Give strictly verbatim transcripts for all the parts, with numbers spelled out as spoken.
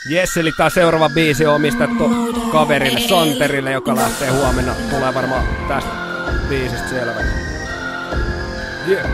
Jes, eli tää seuraava biisi on omistettu kaverille Santerille, joka lähtee huomenna. Tulee varmaan tästä biisistä selvä. Yeah.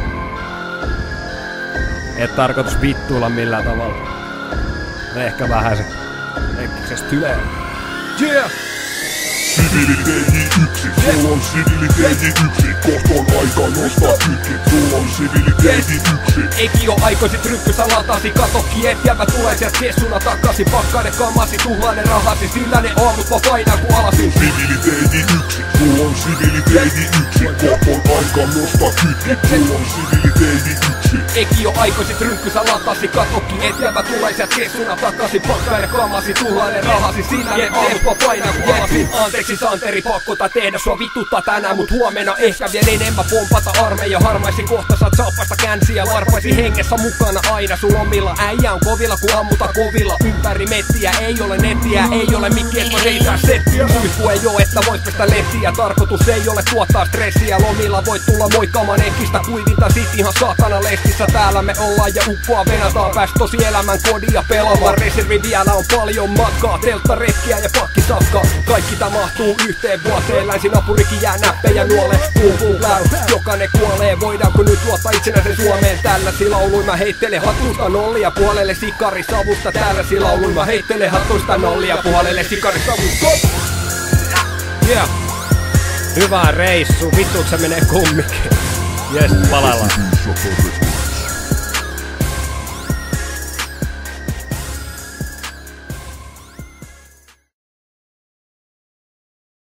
Et tarkoitus vittuilla millään tavalla. Ehkä vähän se Ekkiksestä tulee. Yeah! Siviiliteihin yksi, sulla on siviiliteihin yksi. Kohta on aika nostaa kytkit, sulla on siviiliteihin yksi. Eki oo aikoisit ryppysä latasi, kato kietjävä tulee sieltä kessuna takaisin. Pakkaa ne kamasi, tuhlaa ne rahasi, sillä ne aamut mä painan ku alasin. Siviiliteihin yksi, sulla on siviiliteihin yksi. Kohta on aika nostaa kytkit, sulla on siviiliteihin yksi. Eki oo aikoisit ryppysä latasi, kato kietjävä tulee sieltä kessuna takaisin. Pakkaa ne kamasi, tuhlaa ne rahasi, sillä ne aamut mä painan ku alasin. Anteeksi Santeri, pakko tää tehdä sua vituttaa tänään, mut huomenna ehkä vielä enemmän pompata armeija. Harmaisi kohta saat saapasta känsiä, varpaisi hengessä mukana aina sun omilla. Äijä on kovilla ku ammuta kovilla, ympäri mettiä ei ole nettiä, ei ole mikki et voi heitää settiä. Huippu ei oo että vois pestä lehtiä, tarkoitus ei ole tuottaa stressiä. Lomilla voit tulla moikkaamaan ekkistä, kuivinta sit ihan saatana lehtissä. Täällä me ollaan ja ukkoa venataan, pääs tosi elämän kodia pelaamaan. Reservi vielä on paljon matkaa, telttarekkiä ja pakkisakkaa. Kaikki tää mahtuu yhteen vuoteen, länsinapurikin jää näppejä nuolle. Boom boom loud, jokainen kuolee, voidaanko nyt luottaa itsenäisen Suomeen? Tälläsi lauluin mä heittelen hatusta nollia puolelle sikarisavusta. Tälläsi lauluin mä heittelen hatusta nollia puolelle sikarisavusta. Yeah. Hyvää reissu, vittuuks se menee kumminkin. Jes, palaillaan.